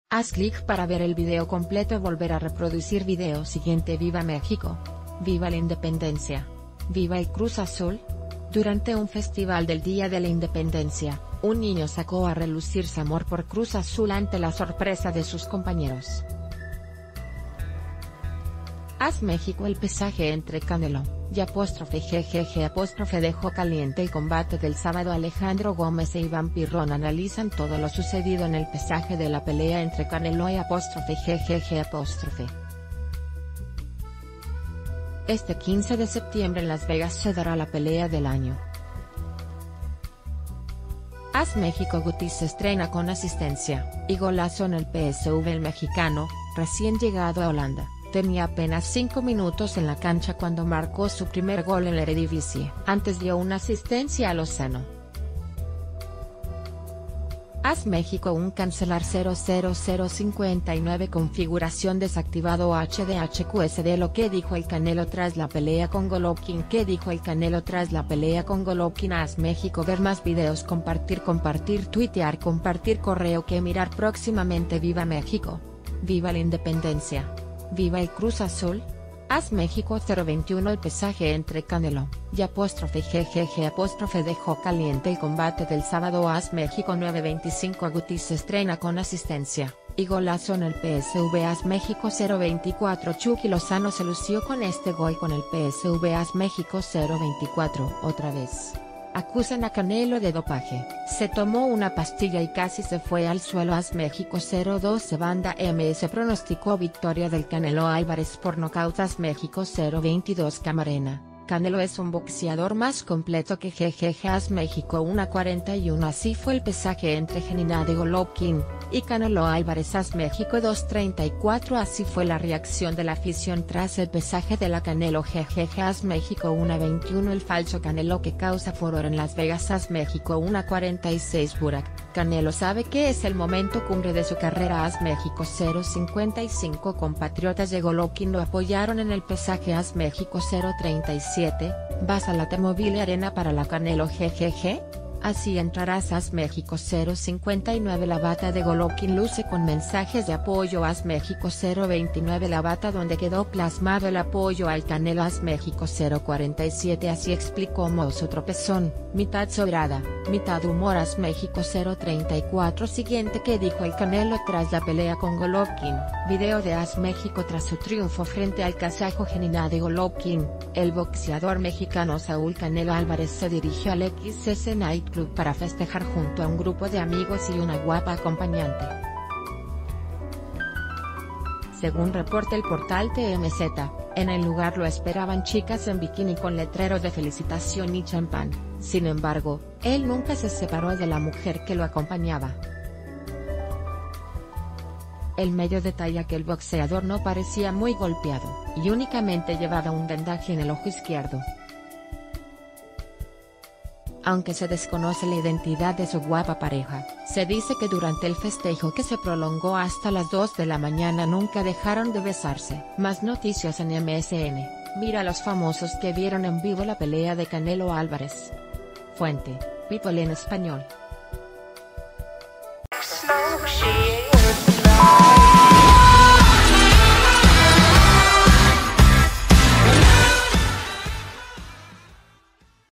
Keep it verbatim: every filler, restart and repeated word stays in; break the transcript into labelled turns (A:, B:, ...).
A: Haz clic para ver el video completo y volver a reproducir video siguiente. Viva México. Viva la Independencia. Viva el Cruz Azul. Durante un festival del Día de la Independencia, un niño sacó a relucir su amor por Cruz Azul ante la sorpresa de sus compañeros. Haz México. El pesaje entre Canelo y apóstrofe GGG apóstrofe dejó caliente el combate del sábado. Alejandro Gómez e Iván Pirrón analizan todo lo sucedido en el pesaje de la pelea entre Canelo y apóstrofe GGG apóstrofe. Este quince de septiembre en Las Vegas se dará la pelea del año. Haz México. Guti se estrena con asistencia y golazo en el P S V. El mexicano, recién llegado a Holanda, tenía apenas cinco minutos en la cancha cuando marcó su primer gol en la Eredivisie. Antes dio una asistencia a Lozano. Haz México. Un cancelar cero cero cero cincuenta y nueve configuración desactivado H D H Q S D. Lo que dijo el Canelo tras la pelea con Golovkin. ¿Qué dijo el Canelo tras la pelea con Golovkin? Haz México. Ver más videos, compartir, compartir, tuitear, compartir, correo que mirar próximamente. Viva México. Viva la Independencia. Viva el Cruz Azul. Haz México. cero veintiuno El pesaje entre Canelo y apóstrofe GGG apóstrofe dejó caliente el combate del sábado. Haz México. nueve veinticinco Guti se estrena con asistencia y golazo en el P S V. Haz México. cero veinticuatro Chucky Lozano se lució con este gol con el P S V. Haz México. cero veinticuatro Otra vez acusan a Canelo de dopaje. Se tomó una pastilla y casi se fue al suelo. Haz México. cero doce Banda M S pronosticó victoria del Canelo Álvarez por nocaut. Haz México. cero veintidós Camarena. Canelo es un boxeador más completo que GGG. Haz México. uno cuarenta y uno Así fue el pesaje entre Gennady Golovkin y Canelo Álvarez. Haz México. dos treinta y cuatro Así fue la reacción de la afición tras el pesaje de la Canelo GGG. Haz México. uno veintiuno El falso Canelo que causa furor en Las Vegas. Haz México. uno cuarenta y seis Burak. Canelo sabe que es el momento cumbre de su carrera. Haz México. cero cincuenta y cinco Compatriotas de Golovkin lo apoyaron en el pesaje. Haz México. cero treinta y siete ¿Vas a la T-Mobile Arena para la Canelo GGG? Así entrarás. Haz México. cero cincuenta y nueve La bata de Golovkin luce con mensajes de apoyo. Haz México. cero veintinueve La bata donde quedó plasmado el apoyo al Canelo. Haz México. cero cuarenta y siete Así explicó Mo su tropezón, mitad sobrada, mitad humor. Haz México. cero treinta y cuatro Siguiente que dijo el Canelo tras la pelea con Golovkin. Video de Haz México. Tras su triunfo frente al kazajo Gennady Golovkin, el boxeador mexicano Saúl Canelo Álvarez se dirigió al X S Night Club para festejar junto a un grupo de amigos y una guapa acompañante. Según reporta el portal T M Z, en el lugar lo esperaban chicas en bikini con letrero de felicitación y champán. Sin embargo, él nunca se separó de la mujer que lo acompañaba. El medio detalla que el boxeador no parecía muy golpeado, y únicamente llevaba un vendaje en el ojo izquierdo. Aunque se desconoce la identidad de su guapa pareja, se dice que durante el festejo que se prolongó hasta las dos de la mañana nunca dejaron de besarse. Más noticias en M S N. Mira los famosos que vieron en vivo la pelea de Canelo Álvarez. Fuente: People en español.